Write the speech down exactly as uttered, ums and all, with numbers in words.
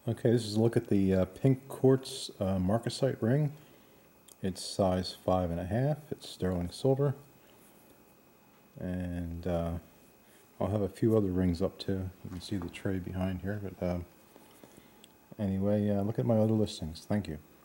Okay, this is a look at the uh, pink quartz uh, marcasite ring. It's size five and a half. It's sterling silver, and uh, I'll have a few other rings up too. You can see the tray behind here, but uh, anyway, uh, look at my other listings. Thank you.